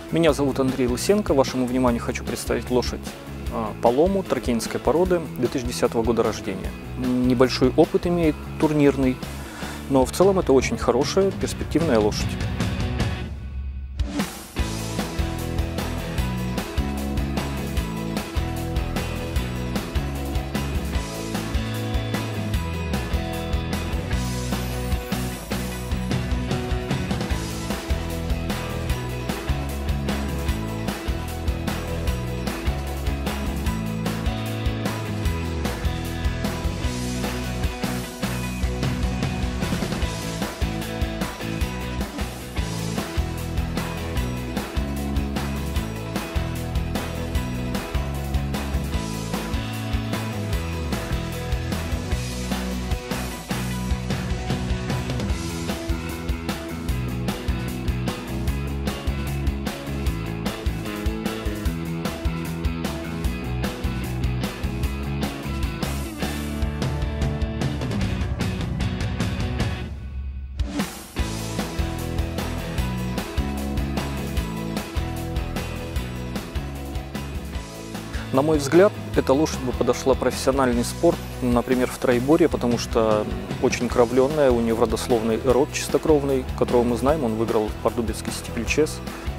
Меня зовут Андрей Лысенко. Вашему вниманию хочу представить лошадь Палому тракейнской породы 2010 года рождения. Небольшой опыт имеет турнирный, но в целом это очень хорошая, перспективная лошадь. На мой взгляд, эта лошадь бы подошла профессиональный спорт, например, в троеборье, потому что очень кровленная, у нее родословный род чистокровный, которого мы знаем, он выиграл в Пардубицкий стипльчес.